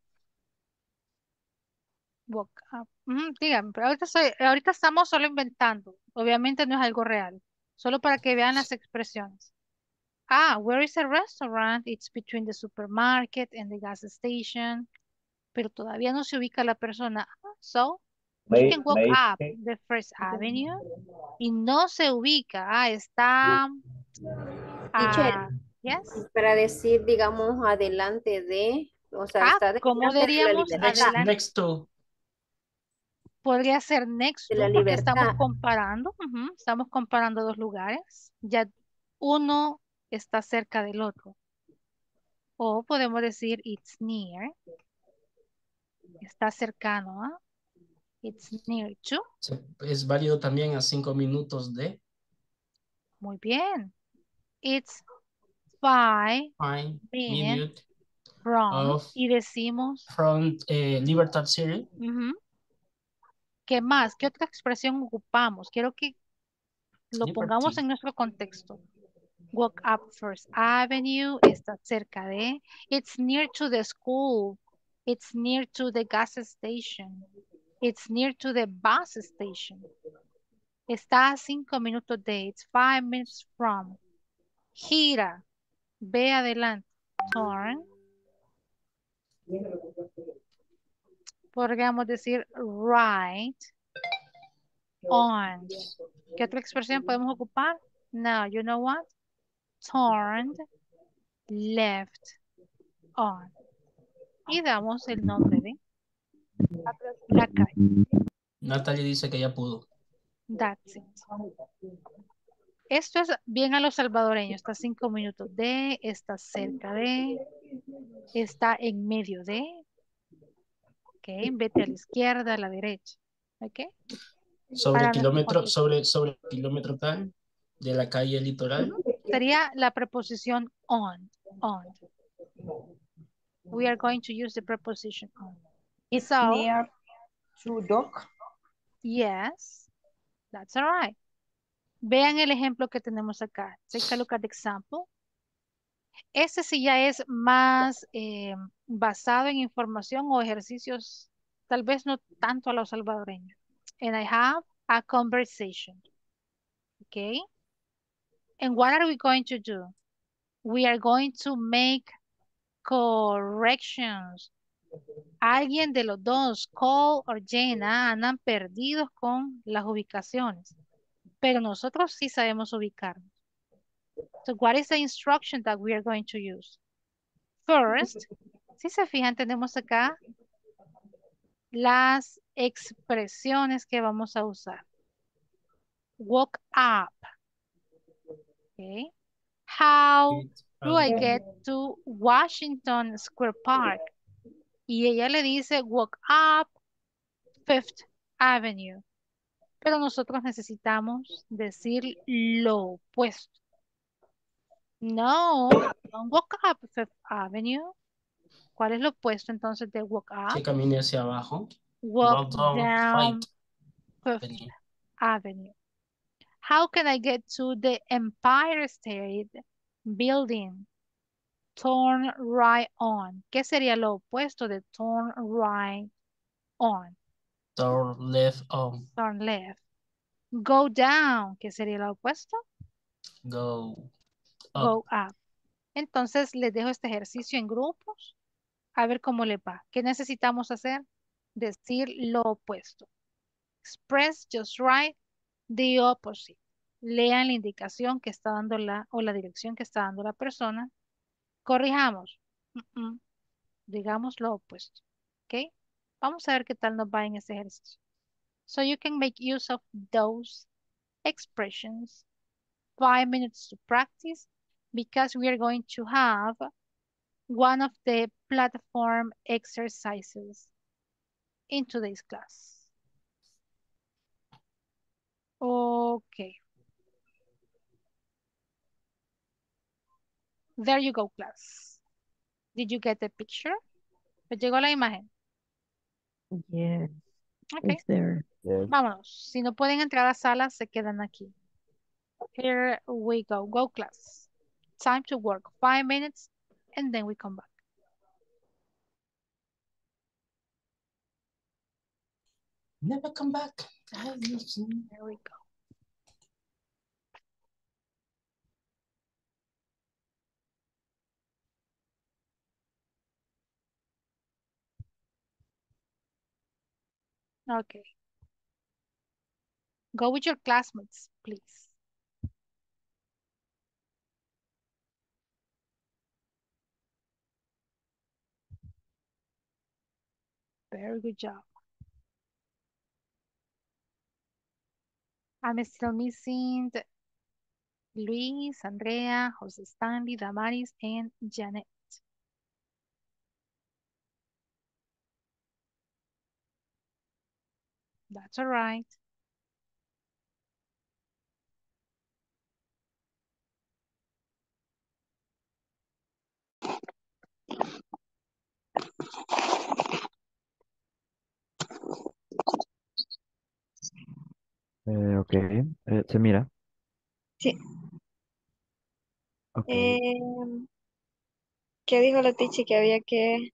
Boca. Ujú, dígame, pero ahorita, soy- ahorita estamos solo inventando. Obviamente no es algo real. Solo para que vean las expresiones. Ah, where is a restaurant? It's between the supermarket and the gas station. pero todavía no se ubica la persona. So, you May, can walk may, up the First Avenue y no se ubica. Ah, está, Teacher, ah, yes. para decir, digamos, adelante de, o sea, Ah, está ¿cómo adelante de la diríamos Next, libertad, adelante? next to. Podría ser next de to la porque estamos libertad. comparando, ujú, estamos comparando dos lugares. Ya uno está cerca del otro. O podemos decir it's near, está cercano, ¿ah? It's near to. Se- Es válido también a cinco minutos de Muy bien. It's five Fine minutes minute from. of Y decimos, from eh, Libertad City. ujú, ¿qué más? ¿Qué otra expresión ocupamos? Quiero que lo pongamos Liberty. en nuestro contexto. Walk up First Avenue, está cerca de. It's near to the school. It's near to the gas station. It's near to the bus station. Está a cinco minutos de. It's five minutes from. Gira. Ve adelante. Turn. Podríamos decir right on. ¿Qué otra expresión podemos ocupar? No, you know what? Turned left on. Y damos el nombre de la calle. Natalie dice que ya pudo. That's it. Esto es bien a los salvadoreños. Está a cinco minutos de, está cerca de, está en medio de. Ok, vete a la izquierda, a la derecha. Ok, Sobre para nuestro kilómetro, contexto. sobre, sobre kilómetro tal de la calle litoral. Ujú. Sería la preposición on. On. We are going to use the preposition on. It's So, near to dock. yes, that's all right. Vean el ejemplo que tenemos acá. Take a look at the example. Este sí ya es más eh, basado en información o ejercicios, tal vez no tanto a los salvadoreños. And I have a conversation. Okay. And what are we going to do? We are going to make corrections. Alguien de los dos, Cole o Jenna, andan perdidos con las ubicaciones. Pero nosotros sí sabemos ubicarnos. So what is the instruction that we are going to use? First, si se fijan, tenemos acá las expresiones que vamos a usar. Walk up. Okay. How do I get to Washington Square Park? Y ella le dice walk up Fifth Avenue. Pero nosotros necesitamos decir lo opuesto. No, don't walk up Fifth Avenue. ¿Cuál es lo opuesto entonces de walk Que up? camine hacia abajo. Walk Walk down, down fight. Fifth Avenue. Avenue. How can I get to the Empire State Building? Turn right on. ¿Qué sería lo opuesto de turn right on? Turn left on. Turn left. Go down. ¿Qué sería lo opuesto? Go up. Go up. Entonces les dejo este ejercicio en grupos. A ver cómo le va. ¿Qué necesitamos hacer? Decir lo opuesto. Express just right the opposite. Lean la indicación que está dando la o la dirección que está dando la persona. Corrijamos. Mm, mm. Digamos lo opuesto. ¿Ok? Vamos a ver qué tal nos va en este ejercicio. So you can make use of those expressions. Five minutes to practice because we are going to have one of the platform exercises in today's class. Okay. There you go, class. Did you get the picture? ¿Les llegó la imagen? Yes, Okay. it's there. Vámonos. Si no pueden entrar a sala, se quedan aquí. Here we go. Go, class. Time to work. Five minutes, and then we come back. Never come back. Ay, Dios mío. There we go. Okay. Go with your classmates, please. Very good job. I'm still missing the Luis, Andrea, Jose Stanley, Damaris, and Janet. That's all right. Eh, ok, eh, ¿se mira? Sí. Ok, Eh, ¿qué dijo la teacher que había que...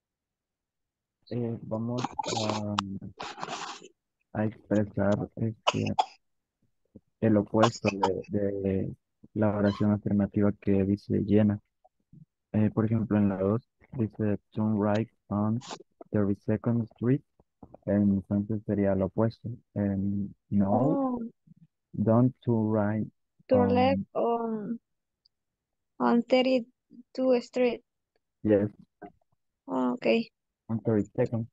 eh, vamos a, a expresar este, el opuesto de, de la oración afirmativa que dice llena. Eh, por ejemplo, en la dos dice turn right on thirty-second Street, entonces sería lo opuesto. En no, Oh, don't turn right turn left on, on, on thirty-two Street. yes, Oh, ok. on thirty-second.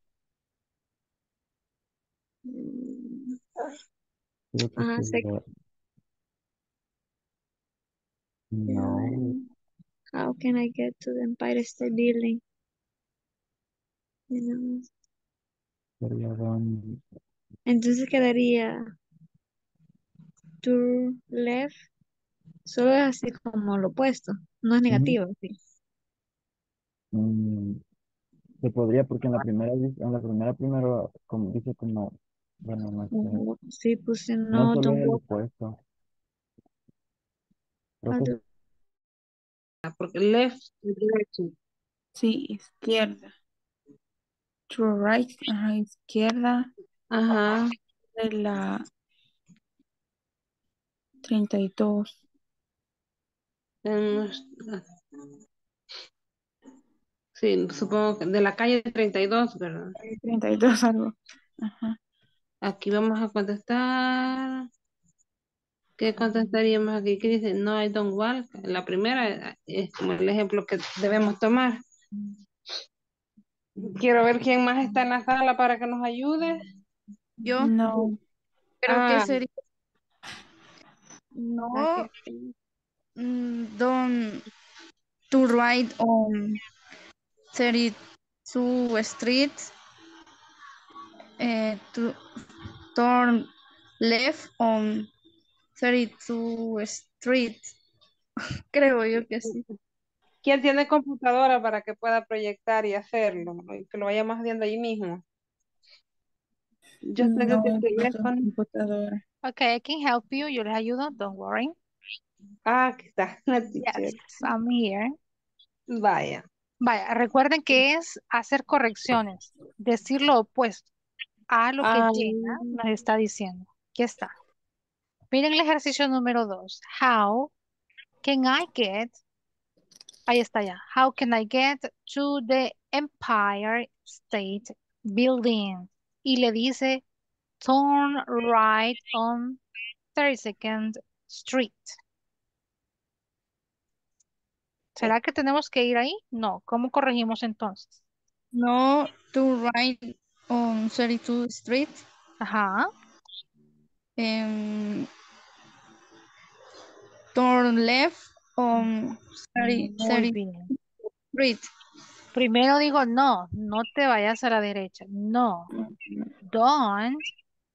Mm, Creo que Ajá, sé. sería no, Um, how can I get to the Empire State Building? You know. sería don, Entonces quedaría turn left. Solo es así como lo opuesto. No es ujú. negativo, sí. Mm, se podría porque en la primera, dice- en la primera primero, como dice como, bueno, no sé, Ujú, sí, puse no no, solo don't es el walk opuesto, creo on que the- Porque left es derecho. Sí, izquierda. To right, ajá, izquierda Ajá. de la treinta y dos. Tenemos- Sí, supongo que de la calle treinta y dos, ¿verdad? treinta y dos algo. Ajá. Aquí vamos a contestar. ¿Qué contestaríamos aquí? ¿Qué dice? No, I don't walk. La primera es como el ejemplo que debemos tomar. Quiero ver quién más está en la sala para que nos ayude. Yo no. Creo que sería ok. no, mm, don't to ride on thirty-two Street, eh, to turn left on thirty-two Street. Creo yo que sí. ¿Quién tiene computadora para que pueda proyectar y hacerlo? Y que lo vayamos haciendo ahí mismo. Yo estoy No, desde el no tengo teléfono. computadora. Okay, I can help you. Yo les ayudo. Don't worry. Ah, aquí está la Yes, teacher. I'm here. Vaya. Vaya, recuerden que es hacer correcciones, decir lo opuesto a lo que Ah, Jenna nos está diciendo. Aquí está. Miren el ejercicio número dos. How can I get, ahí está ya. How can I get to the Empire State Building? Y le dice, turn right on thirty-second Street. ¿Será que tenemos que ir ahí? No. ¿Cómo corregimos entonces? No, to ride on thirty-two Street. Ajá. em, turn left on thirty, Muy thirty bien. Street. Primero digo no, no te vayas a la derecha. No. Don't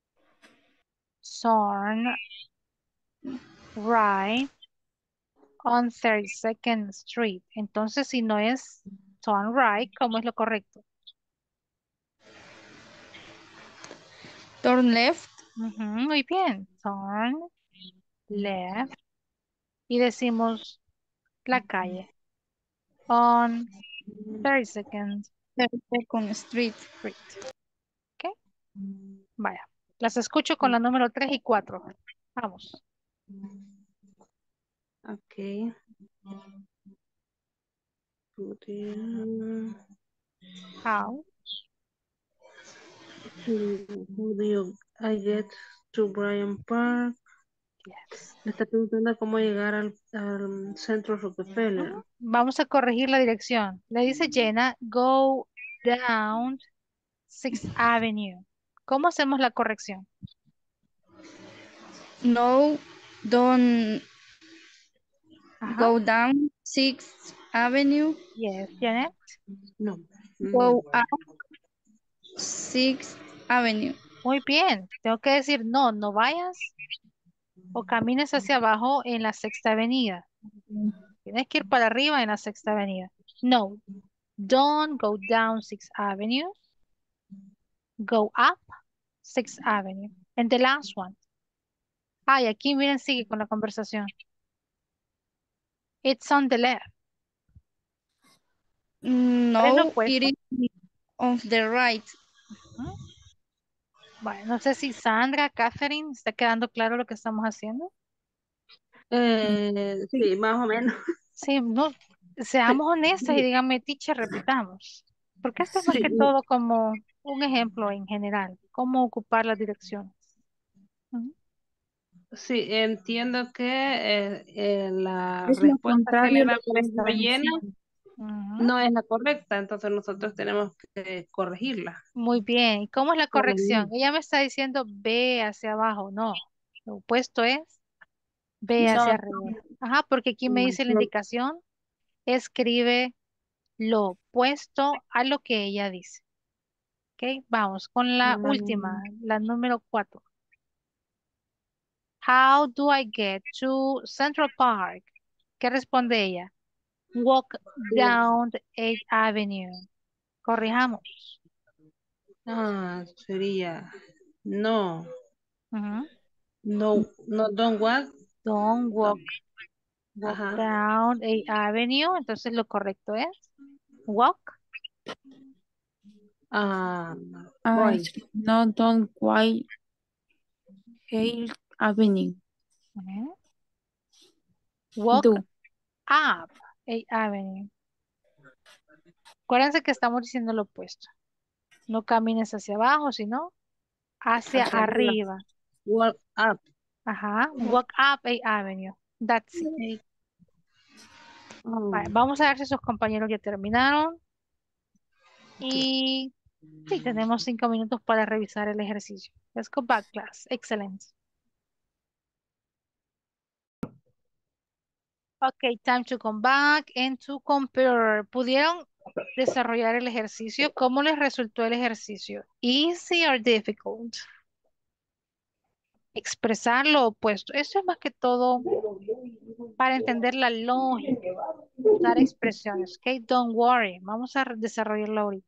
turn right on thirty-second Street. Entonces, si no es turn right, ¿cómo es lo correcto? Turn left. Ujú, muy bien. Turn left. Y decimos la calle. On thirty-second thirty-second Street. Street. ¿Ok? Vaya. Las escucho con la número tres y cuatro. Vamos. ok. How How do you, I get to Bryant Park? Yes. Me está preguntando cómo llegar al, al centro Rockefeller. Ujú. Vamos a corregir la dirección. Le dice Jenna, go down Sixth Avenue. ¿Cómo hacemos la corrección? No, don't Ajá. go down Sixth Avenue. Yes, Janet. No. Go up Sixth Avenue. Muy bien. Tengo que decir no, no vayas o camines hacia abajo en la Sexta Avenida. Tienes que ir para arriba en la Sexta Avenida. No, don't go down Sixth Avenue. Go up Sixth Avenue. And the last one. Ay, aquí miren, sigue con la conversación. It's on the left. ¿Cuál es lo No, opuesto? it is on the right. Ujú. Bueno, no sé si Sandra, Catherine, ¿está quedando claro lo que estamos haciendo? Eh, sí, más o menos. Sí, no, seamos honestas y díganme, teacher, repitamos. Porque esto es más Sí, que todo como un ejemplo en general, cómo ocupar las direcciones. Ujú. sí, entiendo que eh, eh, la Es lo respuesta contrario a general lo que que le nos dio estaba Llena diciendo. Ujú. no es la correcta, entonces nosotros tenemos que corregirla. Muy bien. ¿Y cómo es la Con el corrección? no. Ella me está diciendo ve hacia abajo. No, lo opuesto es ve hacia No, arriba. Ajá, porque aquí me dice la No. indicación, escribe lo opuesto a lo que ella dice. Ok, vamos con la última, la número cuatro. How do I get to Central Park? ¿Qué responde ella? Walk down the eighth Avenue. Corrijamos. Ah, sería no, Ujú. no, no, don't walk. Don't walk, walk Ajá. down eighth Avenue. Entonces lo correcto es walk. Ah, Ah, voy. es- no, don't quite Hale Avenue. Ujú. Walk Do. up eighth Avenue. Acuérdense que estamos diciendo lo opuesto. No camines hacia abajo, sino hacia Hacia arriba. arriba. Walk up. Ajá. Walk up eighth Avenue. That's it. Okay. Oh, Vale, vamos a ver si sus compañeros ya terminaron. Y sí, tenemos cinco minutos para revisar el ejercicio. Let's go back, class. Excellent. Okay, time to come back and to compare. ¿Pudieron desarrollar el ejercicio? ¿Cómo les resultó el ejercicio? Easy or difficult? Expresar lo opuesto. Eso es más que todo para entender la lógica, usar expresiones. Okay, don't worry. Vamos a desarrollarlo ahorita.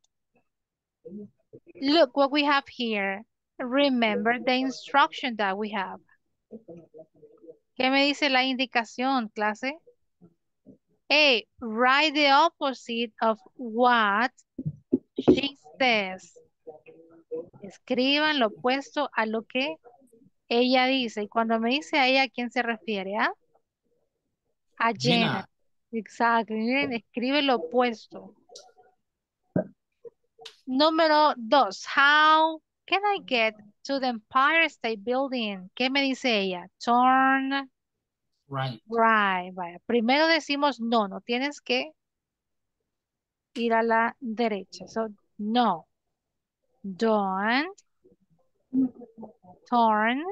Look what we have here. Remember the instruction that we have. ¿Qué me dice la indicación, clase? A, write the opposite of what she says. Escriban lo opuesto a lo que ella dice. Y cuando me dice a ella, ¿a quién se refiere? ¿Ah? A Jenna. Gina, Exacto. Miren, escribe lo opuesto. Número dos. How can I get to the Empire State Building? ¿Qué me dice ella? Turn right. right. Vaya. Primero decimos no, no tienes que ir a la derecha. So, no. Don't turn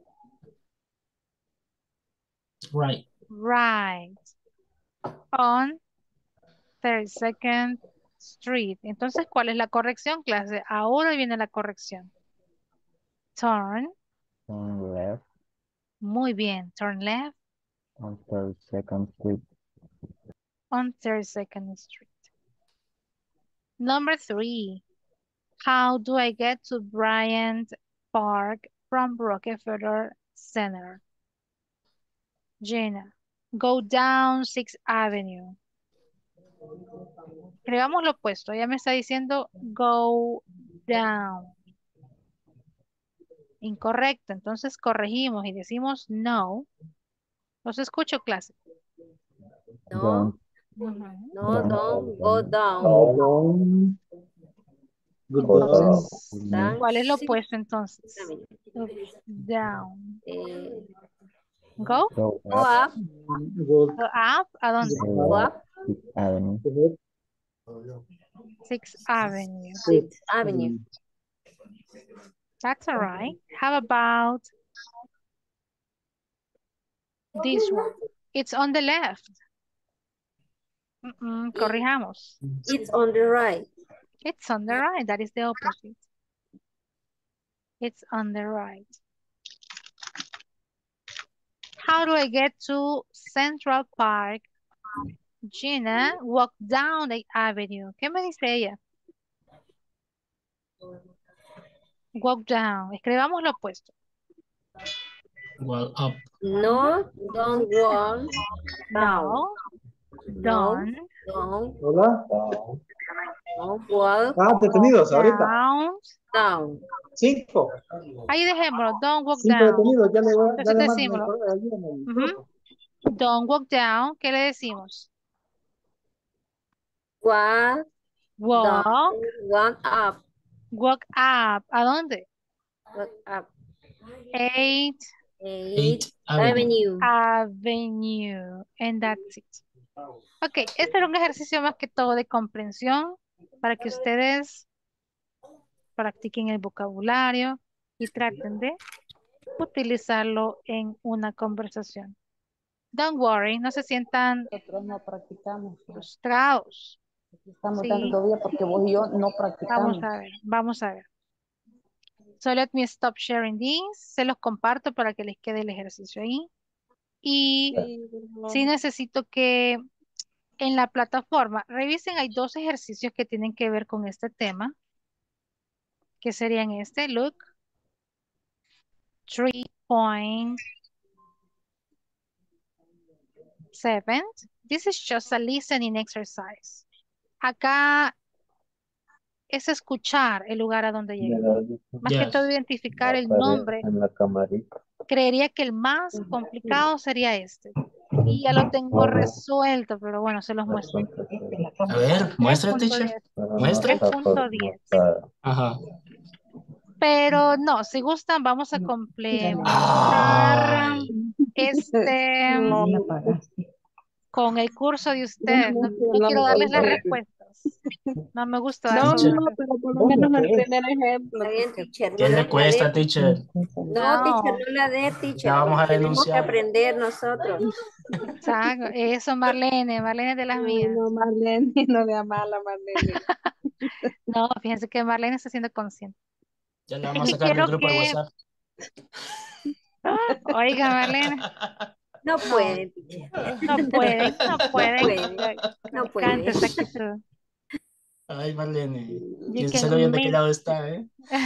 Right. right on thirty-second Street. Entonces, ¿cuál es la corrección, clase? Ahora viene la corrección. Turn. Turn left Muy bien. Turn left on thirty-second Street. on thirty-second Street. Number three. How do I get to Bryant Park from Rockefeller Center? Jenna. Go down sixth Avenue. Escribamos lo opuesto. Ella me está diciendo go down. Incorrecto. Entonces corregimos y decimos no. Los escucho, clase. No, Ujú. no, Don't don't go down. No, Entonces, Down ¿cuál es lo Sixth opuesto entonces? Avenue. Up, down. Eh, Go. Go go up. up, Go up. ¿A dónde? Go go up up Sixth Avenue. Sixth Avenue. Sixth Avenue. That's all right. How about this one? It's on the left. Mm-mm, corrijamos. It's on the right. It's on the right. That is the opposite. It's on the right. How do I get to Central Park? Gina, walk down the avenue. ¿Qué me dice ella? Walk down. Escribamos lo opuesto. Well, up. No, don't walk down. No. No, Don't. don't, Hola. don't walk Ah, detenidos ahorita. Down. down. Cinco. Ahí dejémoslo. Don't walk Cinco down. detenidos. Ya le, voy- ya Entonces le mando el decimos. correo allí en el grupo. Don't walk down. ¿Qué le decimos? Walk Walk. down, walk up, Walk up. ¿A dónde? walk up. Eight Eighth Avenue. Avenue. Avenue. And that's it. Ok, este era un ejercicio más que todo de comprensión para que ustedes practiquen el vocabulario y traten de utilizarlo en una conversación. Don't worry, no se sientan Nosotros no practicamos. frustrados. Estamos Sí. dando bien porque vos y yo no practicamos. Vamos a ver, vamos a ver. So let me stop sharing this. Se los comparto para que les quede el ejercicio ahí. Y sí necesito que en la plataforma revisen, hay dos ejercicios que tienen que ver con este tema, que serían este, look, three point seven. This is just a listening exercise. Acá es escuchar el lugar a donde llegan. Más que Yes. todo identificar el nombre. En la camarita. Creería que el más complicado sería este. Y ya lo tengo resuelto, pero bueno, se los muestro. A ver, muestra, teacher. Muestra. tres punto diez. Ajá. Pero no, si gustan, vamos a complementar Ay. este con el curso de ustedes. No, no quiero darles las respuestas. No me gusta dar No, solo no, pero por lo menos el primer ejemplo. Está bien, teacher. ¿Qué no le la cuesta, dé. teacher? No, teacher, no la dé, teacher. Ya vamos a porque tenemos que denunciar. aprender nosotros. Exacto. Eso, Marlene, Marlene de las Ay, mías. no, Marlene, no vea mala, Marlene. No, fíjense que Marlene está siendo consciente. Ya le vamos a Y sacar del quiero grupo de que... WhatsApp. Oiga, Marlene. No puede, teacher. No pueden, no No pueden. puede. No Me puede. encanta esa actitud. Ay, Marlene. You Piénselo can bien de qué meet- lado está, ¿eh?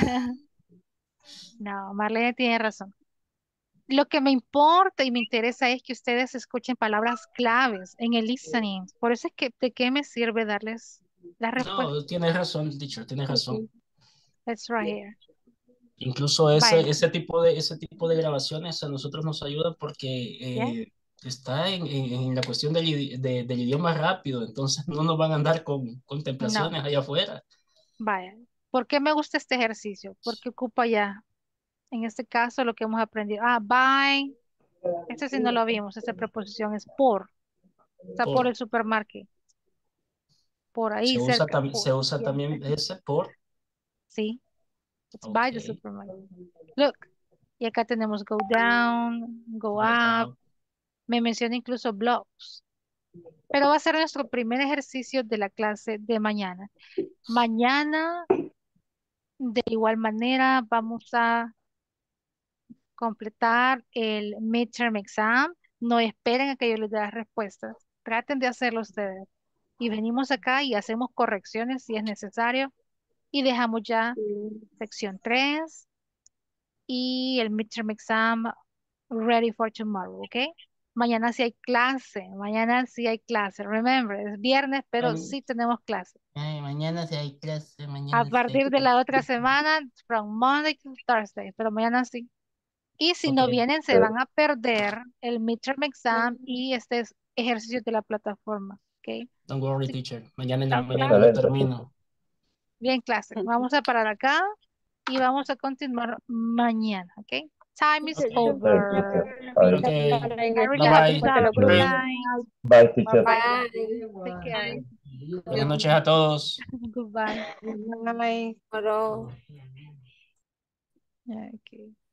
No, Marlene tiene razón. Lo que me importa y me interesa es que ustedes escuchen palabras claves en el listening. Por eso es que, ¿de qué me sirve darles la respuesta? No, tienes razón, teacher, tienes razón. That's right here. Incluso ese, Vaya. ese tipo de, ese tipo de grabaciones a nosotros nos ayuda porque eh, está en, en- en la cuestión del, idi- de- del idioma rápido, entonces no nos van a andar con contemplaciones allá afuera. Vaya. ¿Por qué me gusta este ejercicio? Porque ocupa ya, en este caso, lo que hemos aprendido. Ah, by. Este sí no lo vimos. Esta preposición es por. Está por, Por. el supermarket. Por ahí Se usa, cerca. tam- por. se usa también ese por. Sí. It's by the Ok. supermarket. Look. Y acá tenemos go down, go up. Me menciona incluso blocks. Pero va a ser nuestro primer ejercicio de la clase de mañana. Mañana, de igual manera, vamos a completar el midterm exam. No esperen a que yo les dé las respuestas. Traten de hacerlo ustedes. Y venimos acá y hacemos correcciones si es necesario. Y dejamos ya sección tres y el midterm exam ready for tomorrow, ¿ok? Mañana sí hay clase. Mañana sí hay clase. Remember, es viernes, pero Ay. sí tenemos clase. Ay, mañana sí hay clase, mañana A sí hay partir de la clase. otra semana, from Monday to Thursday, pero mañana sí. Y si no Ok. vienen, se van a perder el midterm exam y este es ejercicio de la plataforma, ¿ok? Don't worry, teacher. Mañana en la Son mañana lo clases. termino. Bien, clase. Vamos a parar acá y vamos a continuar mañana, ¿ok? Time is Okay. over. Okay. Very Bye happy bye. job. Good Great. night. Bye, Bye teacher. bye. Take care. Buenas noches a todos. Goodbye. Bye. Hello. Okay.